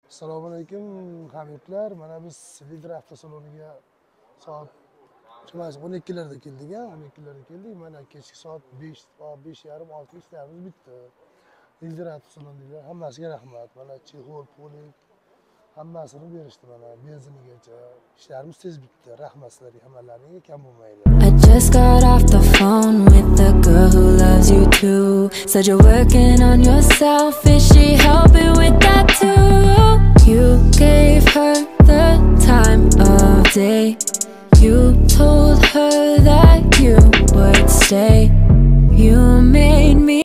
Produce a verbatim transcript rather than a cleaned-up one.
Assalomu alaykum hamyurtlar. Mana biz Lider avtosaloniga soat o'n ikkilarda keldik a, o'n ikkilarda keldik. Mana kechki soat besh, besh yarim, olti ishlarimiz bitdi. Lider avtosalondagilar hammasiga rahmat. Mana chexol, polik hammasini berishdi mana benzinigacha. Ishlarimiz tez bitdi. Rahmat sizlarga hammalaringga, kam bo'lmaydi. I just got off the phone with the girl who loves you too. Said you're working on yourself, is she helping with that too?